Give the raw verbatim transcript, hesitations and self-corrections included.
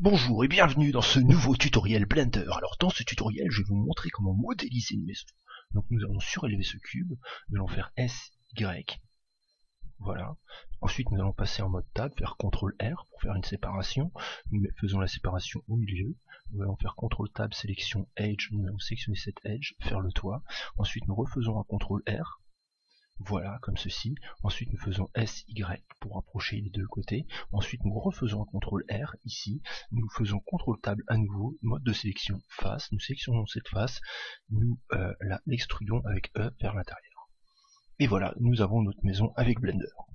Bonjour et bienvenue dans ce nouveau tutoriel Blender. Alors dans ce tutoriel, je vais vous montrer comment modéliser une maison. Donc nous allons surélever ce cube, nous allons faire S, Y, voilà. Ensuite nous allons passer en mode tab, faire contrôle R pour faire une séparation. Nous faisons la séparation au milieu. Nous allons faire contrôle tab, sélection Edge, nous allons sélectionner cette Edge, faire le toit. Ensuite nous refaisons un contrôle R. Voilà, comme ceci. Ensuite, nous faisons S Y pour rapprocher les deux côtés. Ensuite, nous refaisons un contrôle R ici. Nous faisons contrôle table à nouveau, mode de sélection face. Nous sélectionnons cette face. Nous euh, l'extrudons avec E vers l'intérieur. Et voilà, nous avons notre maison avec Blender.